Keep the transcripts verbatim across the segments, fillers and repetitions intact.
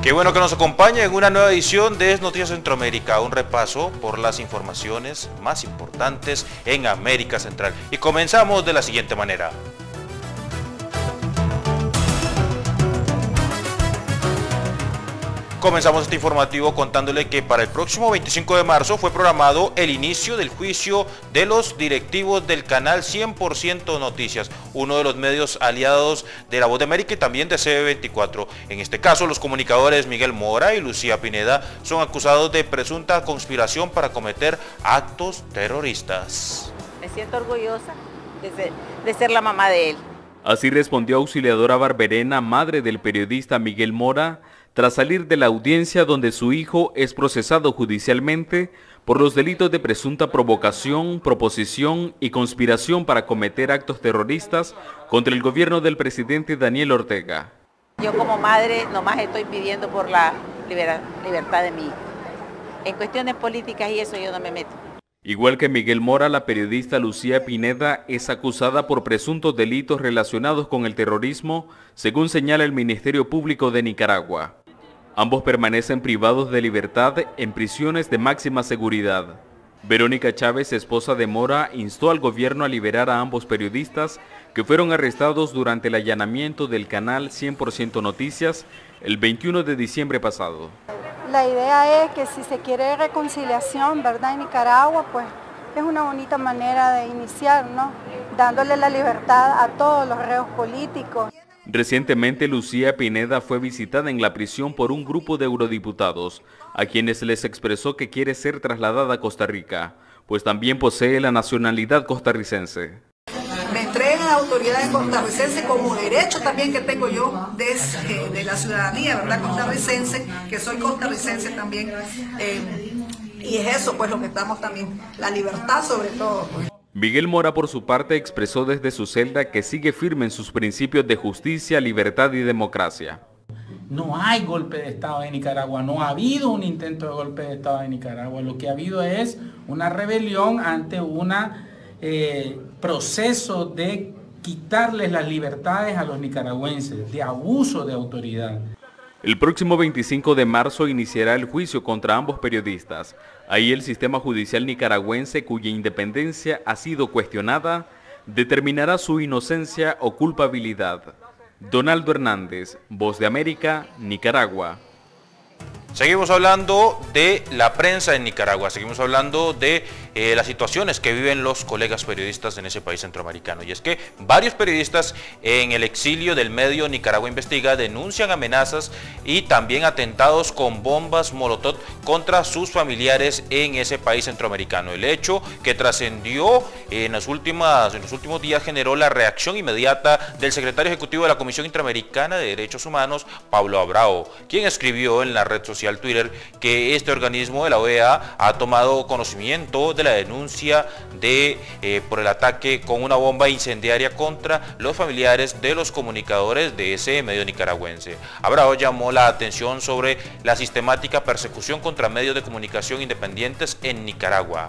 Qué bueno que nos acompaña en una nueva edición de Noticias Centroamérica, un repaso por las informaciones más importantes en América Central. Y comenzamos de la siguiente manera. Comenzamos este informativo contándole que para el próximo veinticinco de marzo fue programado el inicio del juicio de los directivos del canal cien por ciento Noticias, uno de los medios aliados de La Voz de América y también de C B veinticuatro. En este caso, los comunicadores Miguel Mora y Lucía Pineda son acusados de presunta conspiración para cometer actos terroristas. Me siento orgullosa de ser, de ser la mamá de él. Así respondió Auxiliadora Barberena, madre del periodista Miguel Mora, tras salir de la audiencia donde su hijo es procesado judicialmente por los delitos de presunta provocación, proposición y conspiración para cometer actos terroristas contra el gobierno del presidente Daniel Ortega. Yo como madre nomás estoy pidiendo por la libertad de mi hijo. En cuestiones políticas y eso yo no me meto. Igual que Miguel Mora, la periodista Lucía Pineda es acusada por presuntos delitos relacionados con el terrorismo, según señala el Ministerio Público de Nicaragua. Ambos permanecen privados de libertad en prisiones de máxima seguridad. Verónica Chávez, esposa de Mora, instó al gobierno a liberar a ambos periodistas que fueron arrestados durante el allanamiento del canal cien por ciento Noticias el veintiuno de diciembre pasado. La idea es que si se quiere reconciliación, ¿verdad?, en Nicaragua, pues es una bonita manera de iniciar, ¿no? Dándole la libertad a todos los reos políticos. Recientemente, Lucía Pineda fue visitada en la prisión por un grupo de eurodiputados, a quienes les expresó que quiere ser trasladada a Costa Rica, pues también posee la nacionalidad costarricense. Me entregan a autoridades costarricenses como derecho también que tengo yo de, de la ciudadanía, ¿verdad?, costarricense, que soy costarricense también. Eh, y es eso, pues, lo que estamos también, la libertad sobre todo, pues. Miguel Mora, por su parte, expresó desde su celda que sigue firme en sus principios de justicia, libertad y democracia. No hay golpe de Estado en Nicaragua, no ha habido un intento de golpe de Estado en Nicaragua. Lo que ha habido es una rebelión ante un eh, proceso de quitarles las libertades a los nicaragüenses, de abuso de autoridad. El próximo veinticinco de marzo iniciará el juicio contra ambos periodistas. Ahí el sistema judicial nicaragüense, cuya independencia ha sido cuestionada, determinará su inocencia o culpabilidad. Donaldo Hernández, Voz de América, Nicaragua. Seguimos hablando de la prensa en Nicaragua, seguimos hablando de eh, las situaciones que viven los colegas periodistas en ese país centroamericano. Y es que varios periodistas en el exilio del medio Nicaragua Investiga denuncian amenazas y también atentados con bombas molotov contra sus familiares en ese país centroamericano. El hecho que trascendió en, las últimas, en los últimos días generó la reacción inmediata del secretario ejecutivo de la Comisión Interamericana de Derechos Humanos, Pablo Abrao, quien escribió en la red social Twitter que este organismo de la O E A ha tomado conocimiento de la denuncia de eh, por el ataque con una bomba incendiaria contra los familiares de los comunicadores de ese medio nicaragüense. Abrao llamó la atención sobre la sistemática persecución contra medios de comunicación independientes en Nicaragua.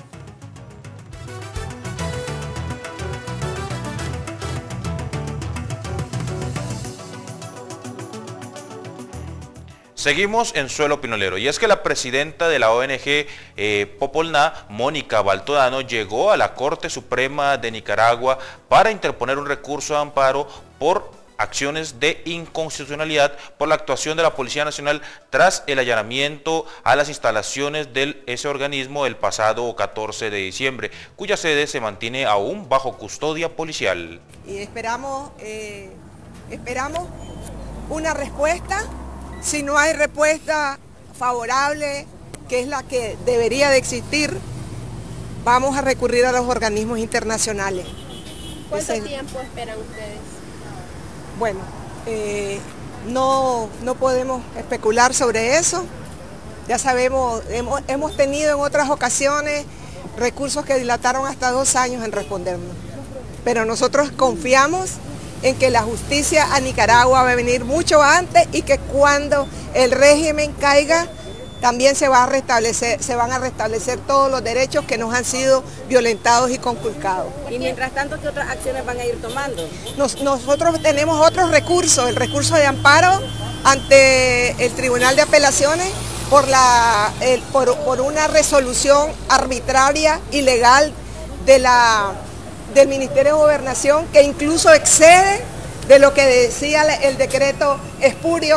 Seguimos en suelo pinolero, y es que la presidenta de la O N G eh, Popolná, Mónica Baltodano, llegó a la Corte Suprema de Nicaragua para interponer un recurso de amparo por acciones de inconstitucionalidad por la actuación de la Policía Nacional tras el allanamiento a las instalaciones de ese organismo el pasado catorce de diciembre, cuya sede se mantiene aún bajo custodia policial. Y esperamos, eh, esperamos una respuesta. Si no hay respuesta favorable, que es la que debería de existir, vamos a recurrir a los organismos internacionales. ¿Cuánto Ese, tiempo esperan ustedes? Bueno, eh, no, no podemos especular sobre eso. Ya sabemos, hemos, hemos tenido en otras ocasiones recursos que dilataron hasta dos años en respondernos. Pero nosotros confiamos en que la justicia a Nicaragua va a venir mucho antes y que cuando el régimen caiga también se, va a restablecer, se van a restablecer todos los derechos que nos han sido violentados y conculcados. Y mientras tanto, ¿qué otras acciones van a ir tomando? Nos, nosotros tenemos otros recursos, el recurso de amparo ante el Tribunal de Apelaciones por, la, el, por, por una resolución arbitraria, ilegal de la, del Ministerio de Gobernación, que incluso excede de lo que decía el decreto espurio.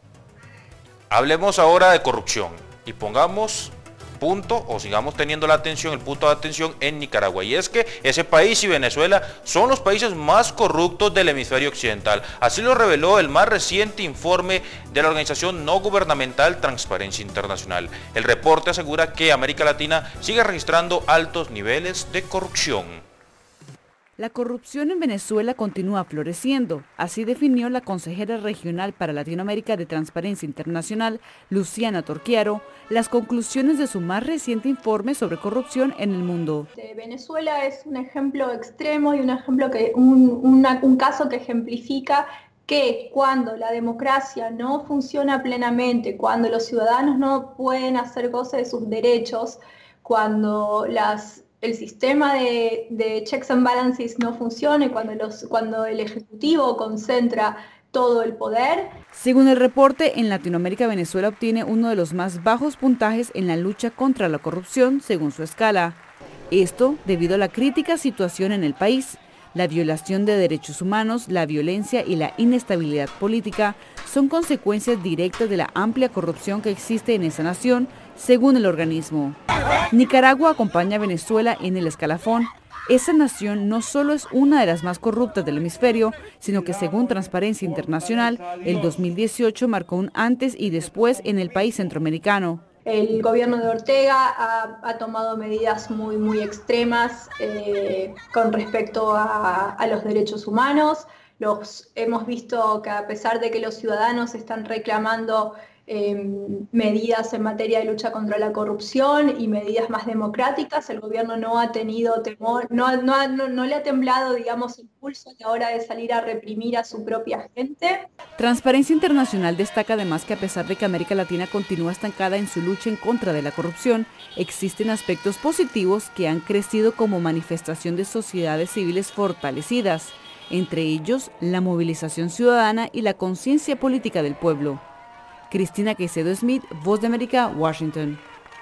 Hablemos ahora de corrupción y pongamos punto o sigamos teniendo la atención, el punto de atención en Nicaragua, y es que ese país y Venezuela son los países más corruptos del hemisferio occidental. Así lo reveló el más reciente informe de la organización no gubernamental Transparencia Internacional. El reporte asegura que América Latina sigue registrando altos niveles de corrupción. La corrupción en Venezuela continúa floreciendo, así definió la consejera regional para Latinoamérica de Transparencia Internacional, Luciana Torquiaro, las conclusiones de su más reciente informe sobre corrupción en el mundo. Venezuela es un ejemplo extremo y un, ejemplo que, un, una, un caso que ejemplifica que cuando la democracia no funciona plenamente, cuando los ciudadanos no pueden hacer goce de sus derechos, cuando las el sistema de, de checks and balances no funcione, cuando, los, cuando el Ejecutivo concentra todo el poder. Según el reporte, en Latinoamérica Venezuela obtiene uno de los más bajos puntajes en la lucha contra la corrupción según su escala. Esto debido a la crítica situación en el país. La violación de derechos humanos, la violencia y la inestabilidad política son consecuencias directas de la amplia corrupción que existe en esa nación, según el organismo. Nicaragua acompaña a Venezuela en el escalafón. Esa nación no solo es una de las más corruptas del hemisferio, sino que según Transparencia Internacional, el dos mil dieciocho marcó un antes y después en el país centroamericano. El gobierno de Ortega ha, ha tomado medidas muy, muy extremas eh, con respecto a, a los derechos humanos. Los, hemos visto que a pesar de que los ciudadanos están reclamando eh, medidas en materia de lucha contra la corrupción y medidas más democráticas, el gobierno no ha tenido temor, no, no, no, no le ha temblado, digamos, el pulso a la hora de salir a reprimir a su propia gente. Transparencia Internacional destaca además que a pesar de que América Latina continúa estancada en su lucha en contra de la corrupción, existen aspectos positivos que han crecido como manifestación de sociedades civiles fortalecidas, entre ellos la movilización ciudadana y la conciencia política del pueblo. Cristina Caicedo Smith, Voz de América, Washington.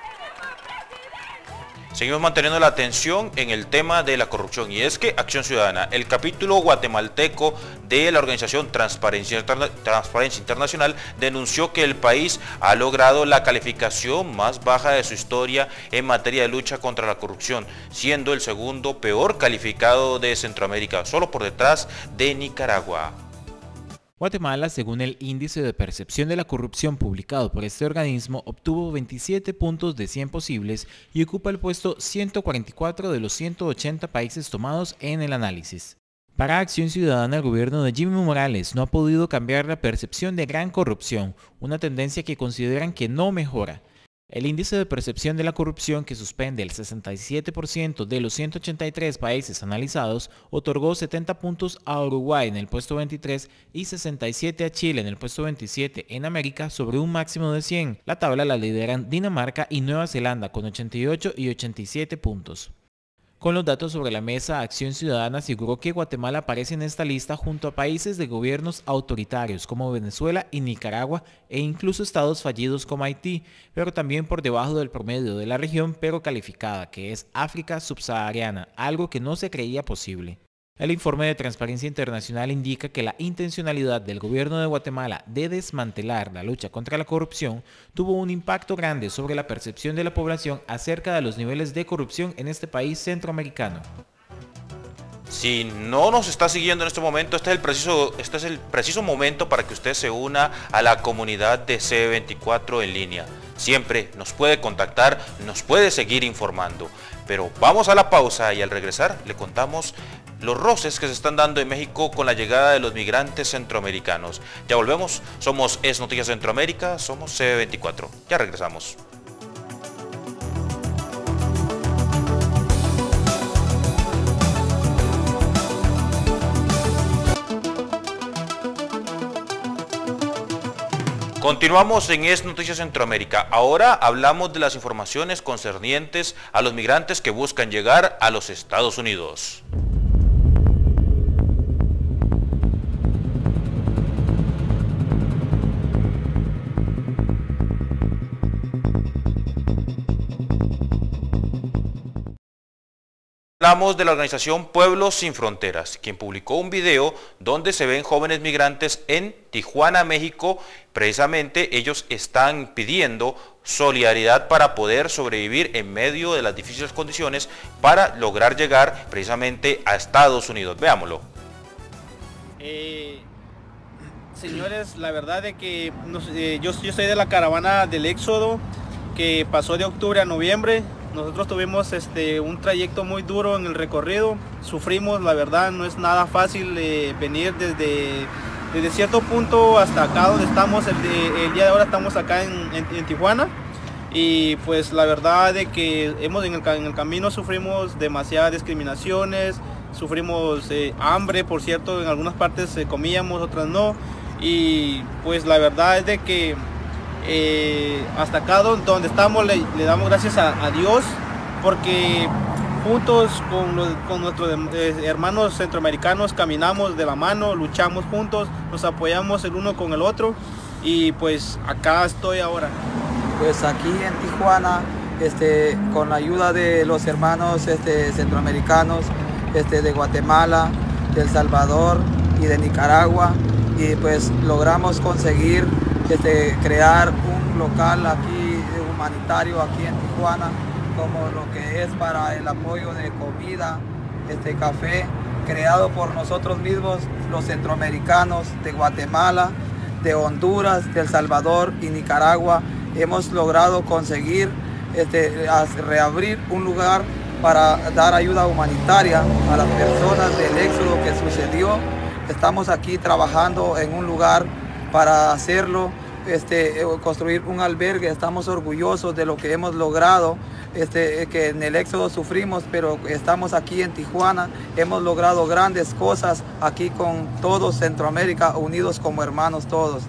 Seguimos manteniendo la atención en el tema de la corrupción, y es que Acción Ciudadana, el capítulo guatemalteco de la organización Transparencia, Transparencia Internacional, denunció que el país ha logrado la calificación más baja de su historia en materia de lucha contra la corrupción, siendo el segundo peor calificado de Centroamérica, solo por detrás de Nicaragua. Guatemala, según el índice de percepción de la corrupción publicado por este organismo, obtuvo veintisiete puntos de cien posibles y ocupa el puesto ciento cuarenta y cuatro de los ciento ochenta países tomados en el análisis. Para Acción Ciudadana, el gobierno de Jimmy Morales no ha podido cambiar la percepción de gran corrupción, una tendencia que consideran que no mejora. El índice de percepción de la corrupción, que suspende el sesenta y siete por ciento de los ciento ochenta y tres países analizados, otorgó setenta puntos a Uruguay en el puesto veintitrés y sesenta y siete a Chile en el puesto veintisiete en América sobre un máximo de cien. La tabla la lideran Dinamarca y Nueva Zelanda con ochenta y ocho y ochenta y siete puntos. Con los datos sobre la mesa, Acción Ciudadana aseguró que Guatemala aparece en esta lista junto a países de gobiernos autoritarios como Venezuela y Nicaragua e incluso estados fallidos como Haití, pero también por debajo del promedio de la región pero calificada, que es África subsahariana, algo que no se creía posible. El informe de Transparencia Internacional indica que la intencionalidad del gobierno de Guatemala de desmantelar la lucha contra la corrupción tuvo un impacto grande sobre la percepción de la población acerca de los niveles de corrupción en este país centroamericano. Si no nos está siguiendo en este momento, este es el preciso, este es el preciso momento para que usted se una a la comunidad de C veinticuatro en línea. Siempre nos puede contactar, nos puede seguir informando. Pero vamos a la pausa y al regresar le contamos los roces que se están dando en México con la llegada de los migrantes centroamericanos. Ya volvemos, somos Es Noticias Centroamérica, somos C veinticuatro. Ya regresamos. Continuamos en Es Noticias Centroamérica. Ahora hablamos de las informaciones concernientes a los migrantes que buscan llegar a los Estados Unidos. Hablamos de la organización Pueblos Sin Fronteras, quien publicó un video donde se ven jóvenes migrantes en Tijuana, México. Precisamente ellos están pidiendo solidaridad para poder sobrevivir en medio de las difíciles condiciones para lograr llegar precisamente a Estados Unidos. Veámoslo. Eh, señores, la verdad es que nos, eh, yo, yo soy de la caravana del Éxodo que pasó de octubre a noviembre. Nosotros tuvimos este, un trayecto muy duro en el recorrido, sufrimos, la verdad no es nada fácil eh, venir desde, desde cierto punto hasta acá donde estamos, el, de, el día de ahora estamos acá en, en, en Tijuana, y pues la verdad de que hemos, en, el, en el camino sufrimos demasiadas discriminaciones, sufrimos eh, hambre, por cierto, en algunas partes eh, comíamos, otras no, y pues la verdad es de que Eh, hasta acá donde estamos le, le damos gracias a, a Dios, porque juntos con, los, con nuestros eh, hermanos centroamericanos caminamos de la mano, luchamos juntos, nos apoyamos el uno con el otro, y pues acá estoy ahora. Pues aquí en Tijuana, este, con la ayuda de los hermanos este, centroamericanos este, de Guatemala, de El Salvador y de Nicaragua, y pues logramos conseguir Este, crear un local aquí humanitario aquí en Tijuana, como lo que es para el apoyo de comida, este café, creado por nosotros mismos, los centroamericanos de Guatemala, de Honduras, de El Salvador y Nicaragua. Hemos logrado conseguir este, reabrir un lugar para dar ayuda humanitaria a las personas del éxodo que sucedió. Estamos aquí trabajando en un lugar para hacerlo, este, construir un albergue. Estamos orgullosos de lo que hemos logrado, este, que en el éxodo sufrimos, pero estamos aquí en Tijuana, hemos logrado grandes cosas aquí con todos Centroamérica, unidos como hermanos todos.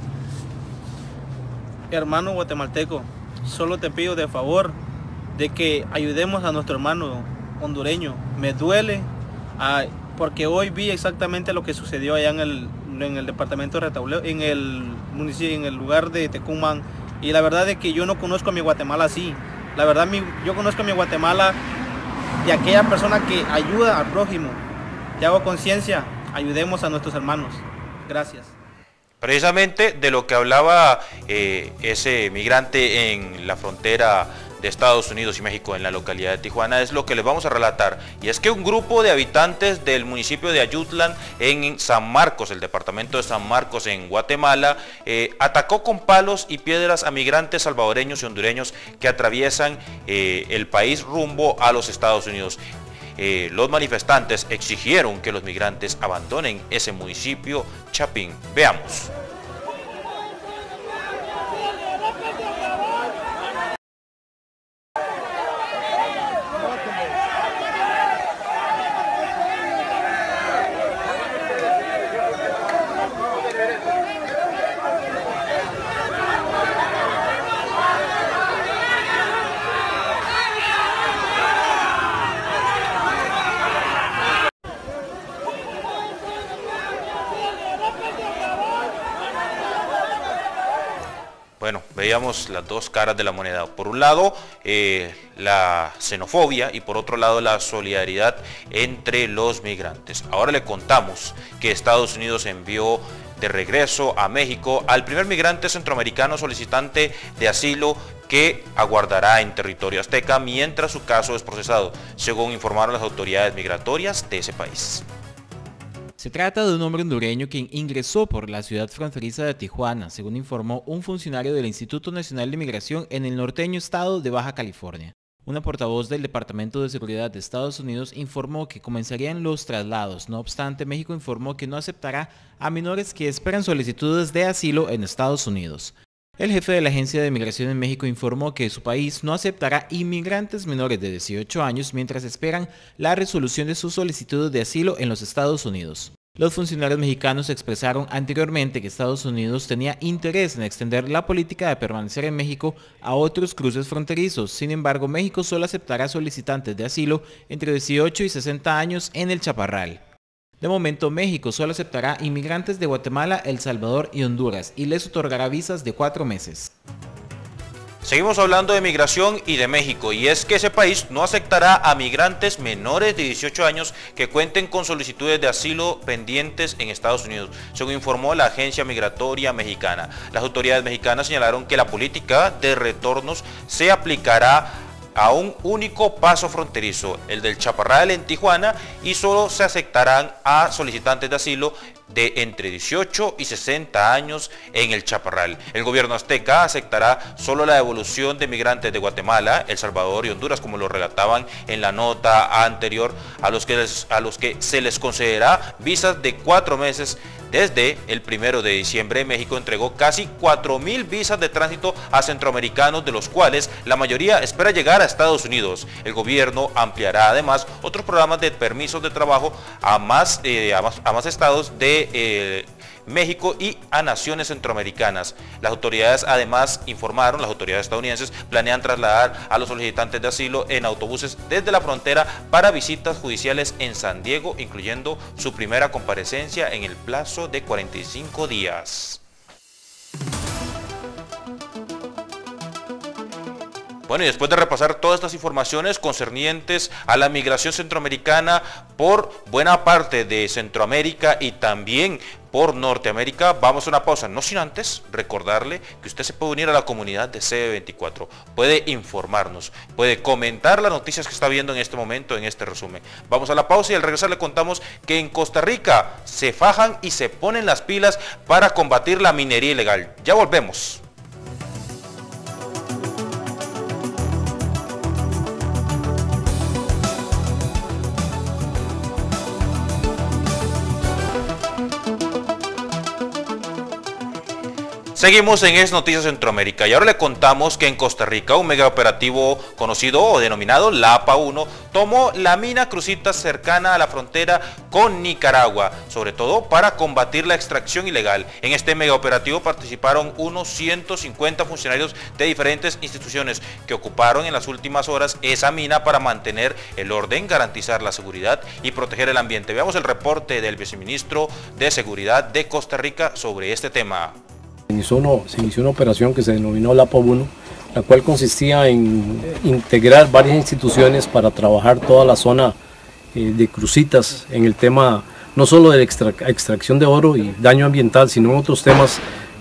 Hermano guatemalteco, solo te pido de favor de que ayudemos a nuestro hermano hondureño. Me duele ah, porque hoy vi exactamente lo que sucedió allá en el en el departamento de Retauleo, en el municipio, en el lugar de Tecumán, y la verdad es que yo no conozco a mi Guatemala así. La verdad mi, yo conozco a mi Guatemala de aquella persona que ayuda al prójimo. Y hago conciencia, ayudemos a nuestros hermanos. Gracias. Precisamente de lo que hablaba eh, ese migrante en la frontera de Estados Unidos y México en la localidad de Tijuana es lo que les vamos a relatar, y es que un grupo de habitantes del municipio de Ayutlan en San Marcos, el departamento de San Marcos en Guatemala, eh, atacó con palos y piedras a migrantes salvadoreños y hondureños que atraviesan eh, el país rumbo a los Estados Unidos. Eh, los manifestantes exigieron que los migrantes abandonen ese municipio Chapín. Veamos. Bueno, veíamos las dos caras de la moneda. Por un lado, eh, la xenofobia, y por otro lado, la solidaridad entre los migrantes. Ahora le contamos que Estados Unidos envió de regreso a México al primer migrante centroamericano solicitante de asilo que aguardará en territorio azteca mientras su caso es procesado, según informaron las autoridades migratorias de ese país. Se trata de un hombre hondureño quien ingresó por la ciudad fronteriza de Tijuana, según informó un funcionario del Instituto Nacional de Migración en el norteño estado de Baja California. Una portavoz del Departamento de Seguridad de Estados Unidos informó que comenzarían los traslados. No obstante, México informó que no aceptará a menores que esperan solicitudes de asilo en Estados Unidos. El jefe de la Agencia de Migración en México informó que su país no aceptará inmigrantes menores de dieciocho años mientras esperan la resolución de sus solicitudes de asilo en los Estados Unidos. Los funcionarios mexicanos expresaron anteriormente que Estados Unidos tenía interés en extender la política de permanecer en México a otros cruces fronterizos. Sin embargo, México solo aceptará solicitantes de asilo entre dieciocho y sesenta años en el Chaparral. De momento, México solo aceptará inmigrantes de Guatemala, El Salvador y Honduras y les otorgará visas de cuatro meses. Seguimos hablando de migración y de México, y es que ese país no aceptará a migrantes menores de dieciocho años que cuenten con solicitudes de asilo pendientes en Estados Unidos, según informó la Agencia Migratoria Mexicana. Las autoridades mexicanas señalaron que la política de retornos se aplicará a un único paso fronterizo, el del Chaparral en Tijuana, y solo se aceptarán a solicitantes de asilo de entre dieciocho y sesenta años en el Chaparral. El gobierno azteca aceptará solo la devolución de migrantes de Guatemala, El Salvador y Honduras, como lo relataban en la nota anterior, a los que, les, a los que se les concederá visas de cuatro meses. Desde el primero de diciembre, México entregó casi cuatro mil visas de tránsito a centroamericanos, de los cuales la mayoría espera llegar a Estados Unidos. El gobierno ampliará además otros programas de permisos de trabajo a más, eh, a más, a más estados de eh, México y a naciones centroamericanas. Las autoridades además informaron, las autoridades estadounidenses planean trasladar a los solicitantes de asilo en autobuses desde la frontera para visitas judiciales en San Diego, incluyendo su primera comparecencia en el plazo de cuarenta y cinco días. Bueno, y después de repasar todas estas informaciones concernientes a la migración centroamericana por buena parte de Centroamérica y también por Norteamérica, vamos a una pausa, no sin antes recordarle que usted se puede unir a la comunidad de C B veinticuatro, puede informarnos, puede comentar las noticias que está viendo en este momento en este resumen. Vamos a la pausa y al regresar le contamos que en Costa Rica se fajan y se ponen las pilas para combatir la minería ilegal. Ya volvemos. Seguimos en Es Noticias Centroamérica y ahora le contamos que en Costa Rica un mega operativo conocido o denominado La A P A uno tomó la mina Cruzitas cercana a la frontera con Nicaragua, sobre todo para combatir la extracción ilegal. En este mega operativo participaron unos ciento cincuenta funcionarios de diferentes instituciones que ocuparon en las últimas horas esa mina para mantener el orden, garantizar la seguridad y proteger el ambiente. Veamos el reporte del viceministro de Seguridad de Costa Rica sobre este tema. Se inició, una, se inició una operación que se denominó La A P A uno, la cual consistía en integrar varias instituciones para trabajar toda la zona eh, de Cruzitas en el tema no solo de la extra, extracción de oro y daño ambiental, sino en otros temas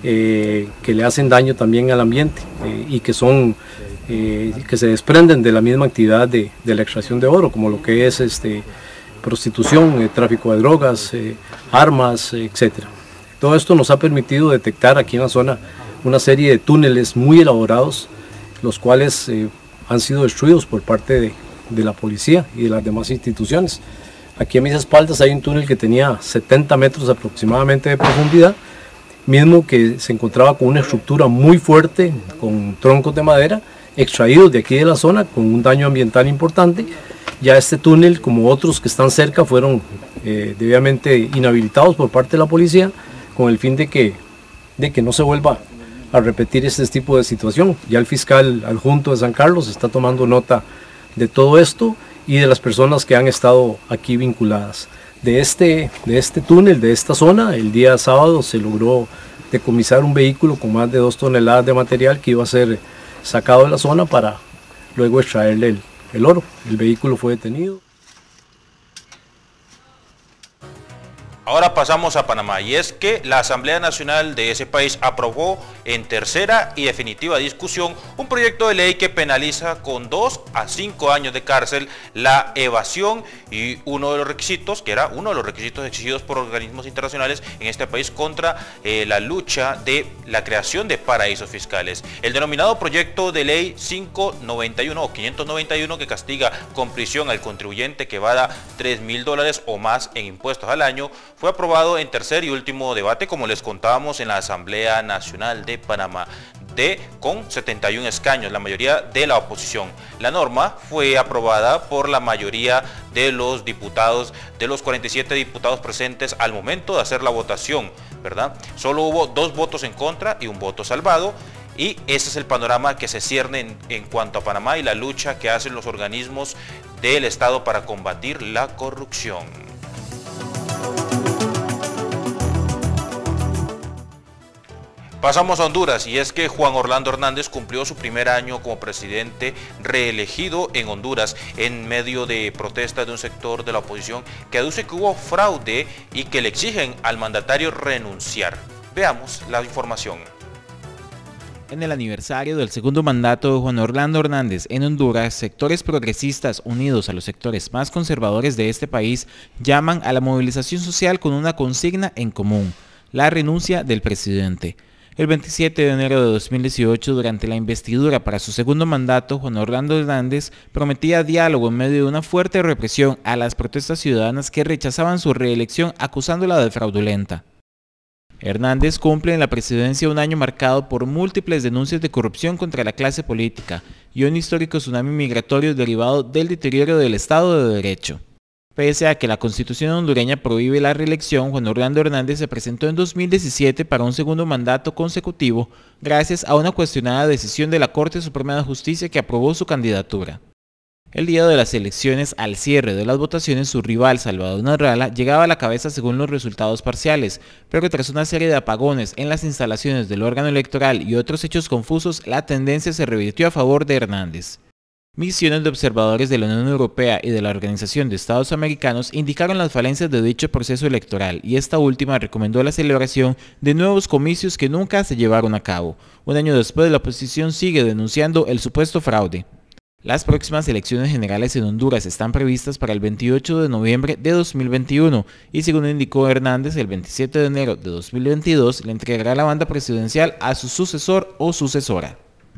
eh, que le hacen daño también al ambiente eh, y que son eh, que se desprenden de la misma actividad de, de la extracción de oro, como lo que es este, prostitución, eh, tráfico de drogas, eh, armas, eh, etcétera. Todo esto nos ha permitido detectar aquí en la zona una serie de túneles muy elaborados, los cuales eh, han sido destruidos por parte de, de la policía y de las demás instituciones. Aquí a mis espaldas hay un túnel que tenía setenta metros aproximadamente de profundidad, mismo que se encontraba con una estructura muy fuerte, con troncos de madera, extraídos de aquí de la zona, con un daño ambiental importante. Ya este túnel, como otros que están cerca, fueron eh, debidamente inhabilitados por parte de la policía, con el fin de que, de que no se vuelva a repetir este tipo de situación. Ya el fiscal adjunto de San Carlos está tomando nota de todo esto y de las personas que han estado aquí vinculadas. De este, de este túnel, de esta zona, el día sábado se logró decomisar un vehículo con más de dos toneladas de material que iba a ser sacado de la zona para luego extraerle el, el oro. El vehículo fue detenido. Ahora pasamos a Panamá y es que la Asamblea Nacional de ese país aprobó en tercera y definitiva discusión un proyecto de ley que penaliza con dos a cinco años de cárcel la evasión y uno de los requisitos, que era uno de los requisitos exigidos por organismos internacionales en este país contra eh, la lucha de la creación de paraísos fiscales. El denominado proyecto de ley quinientos noventa y uno o quinientos noventa y uno, que castiga con prisión al contribuyente que evada tres mil dólares o más en impuestos al año, fue aprobado en tercer y último debate, como les contábamos, en la Asamblea Nacional de Panamá. de con setenta y un escaños, la mayoría de la oposición. La norma fue aprobada por la mayoría de los diputados, de los cuarenta y siete diputados presentes al momento de hacer la votación, ¿verdad? Solo hubo dos votos en contra y un voto salvado. Y ese es el panorama que se cierne en, en cuanto a Panamá y la lucha que hacen los organismos del Estado para combatir la corrupción. Pasamos a Honduras, y es que Juan Orlando Hernández cumplió su primer año como presidente reelegido en Honduras en medio de protestas de un sector de la oposición que aduce que hubo fraude y que le exigen al mandatario renunciar. Veamos la información. En el aniversario del segundo mandato de Juan Orlando Hernández en Honduras, sectores progresistas unidos a los sectores más conservadores de este país llaman a la movilización social con una consigna en común: la renuncia del presidente. El veintisiete de enero de dos mil dieciocho, durante la investidura para su segundo mandato, Juan Orlando Hernández prometía diálogo en medio de una fuerte represión a las protestas ciudadanas que rechazaban su reelección acusándola de fraudulenta. Hernández cumple en la presidencia un año marcado por múltiples denuncias de corrupción contra la clase política y un histórico tsunami migratorio derivado del deterioro del Estado de Derecho. Pese a que la Constitución hondureña prohíbe la reelección, Juan Orlando Hernández se presentó en dos mil diecisiete para un segundo mandato consecutivo gracias a una cuestionada decisión de la Corte Suprema de Justicia que aprobó su candidatura. El día de las elecciones, al cierre de las votaciones, su rival Salvador Narrala llegaba a la cabeza según los resultados parciales, pero tras una serie de apagones en las instalaciones del órgano electoral y otros hechos confusos, la tendencia se revirtió a favor de Hernández. Misiones de observadores de la Unión Europea y de la Organización de Estados Americanos indicaron las falencias de dicho proceso electoral, y esta última recomendó la celebración de nuevos comicios que nunca se llevaron a cabo. Un año después, la oposición sigue denunciando el supuesto fraude. Las próximas elecciones generales en Honduras están previstas para el veintiocho de noviembre de dos mil veintiuno y, según indicó Hernández, el veintisiete de enero de dos mil veintidós le entregará la banda presidencial a su sucesor o sucesora.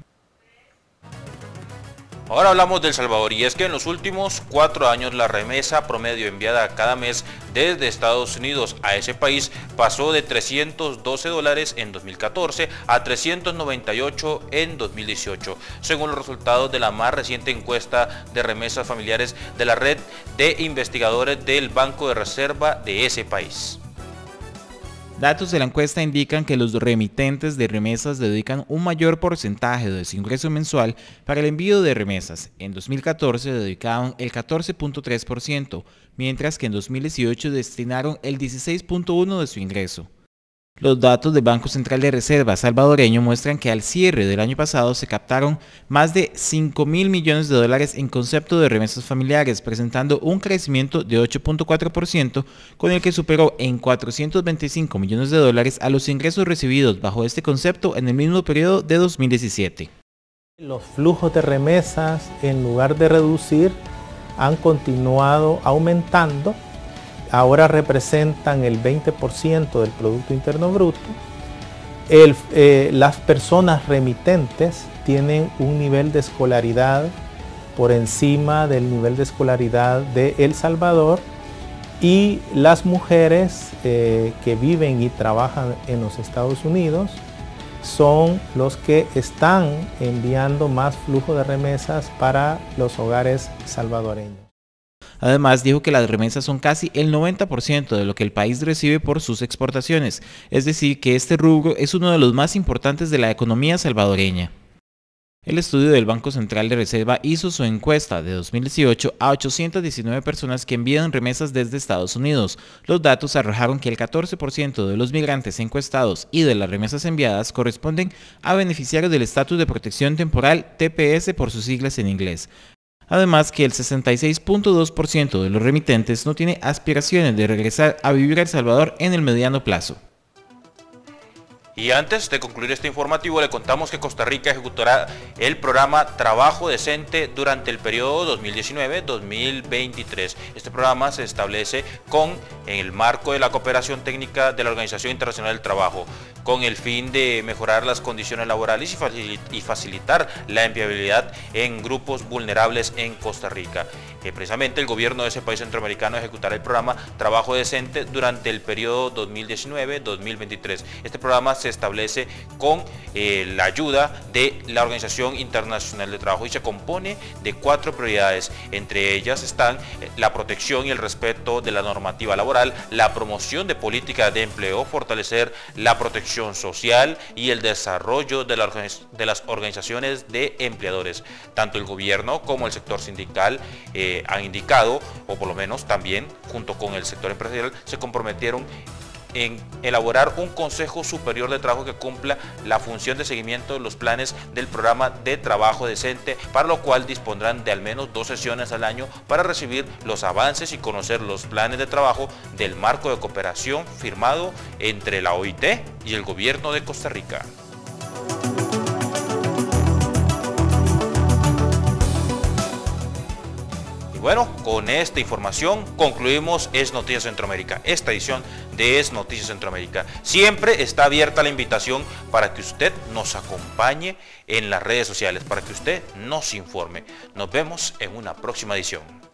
Ahora hablamos de El Salvador, y es que en los últimos cuatro años la remesa promedio enviada cada mes desde Estados Unidos a ese país pasó de trescientos doce dólares en dos mil catorce a trescientos noventa y ocho en dos mil dieciocho, según los resultados de la más reciente encuesta de remesas familiares de la red de investigadores del Banco de Reserva de ese país. Datos de la encuesta indican que los remitentes de remesas dedican un mayor porcentaje de su ingreso mensual para el envío de remesas. En dos mil catorce dedicaron el catorce punto tres por ciento, mientras que en dos mil dieciocho destinaron el dieciséis punto uno por ciento de su ingreso. Los datos del Banco Central de Reserva salvadoreño muestran que al cierre del año pasado se captaron más de cinco mil millones de dólares en concepto de remesas familiares, presentando un crecimiento de ocho punto cuatro por ciento, con el que superó en cuatrocientos veinticinco millones de dólares a los ingresos recibidos bajo este concepto en el mismo periodo de dos mil diecisiete. Los flujos de remesas, en lugar de reducir, han continuado aumentando. Ahora representan el veinte por ciento del Producto Interno Bruto. El, eh, las personas remitentes tienen un nivel de escolaridad por encima del nivel de escolaridad de El Salvador, y las mujeres eh, que viven y trabajan en los Estados Unidos son los que están enviando más flujo de remesas para los hogares salvadoreños. Además, dijo que las remesas son casi el noventa por ciento de lo que el país recibe por sus exportaciones, es decir, que este rubro es uno de los más importantes de la economía salvadoreña. El estudio del Banco Central de Reserva hizo su encuesta de dos mil dieciocho a ochocientas diecinueve personas que envían remesas desde Estados Unidos. Los datos arrojaron que el catorce por ciento de los migrantes encuestados y de las remesas enviadas corresponden a beneficiarios del Estatus de Protección Temporal, T P S por sus siglas en inglés. Además, que el sesenta y seis punto dos por ciento de los remitentes no tiene aspiraciones de regresar a vivir a El Salvador en el mediano plazo. Y antes de concluir este informativo, le contamos que Costa Rica ejecutará el programa Trabajo Decente durante el periodo dos mil diecinueve a dos mil veintitrés. Este programa se establece con, en el marco de la cooperación técnica de la Organización Internacional del Trabajo, con el fin de mejorar las condiciones laborales y facilitar la empleabilidad en grupos vulnerables en Costa Rica. Eh, precisamente el gobierno de ese país centroamericano ejecutará el programa Trabajo Decente durante el periodo dos mil diecinueve dos mil veintitrés. Este programa se establece con eh, la ayuda de la Organización Internacional de Trabajo y se compone de cuatro prioridades. Entre ellas están la protección y el respeto de la normativa laboral, la promoción de políticas de empleo, fortalecer la protección social y el desarrollo de, la organiz de las organizaciones de empleadores. Tanto el gobierno como el sector sindical eh, han indicado, o por lo menos también junto con el sector empresarial, se comprometieron en elaborar un Consejo Superior de Trabajo que cumpla la función de seguimiento de los planes del programa de trabajo decente, para lo cual dispondrán de al menos dos sesiones al año para recibir los avances y conocer los planes de trabajo del marco de cooperación firmado entre la O I T y el gobierno de Costa Rica. Bueno, con esta información concluimos Es Noticias Centroamérica, esta edición de Es Noticias Centroamérica. Siempre está abierta la invitación para que usted nos acompañe en las redes sociales, para que usted nos informe. Nos vemos en una próxima edición.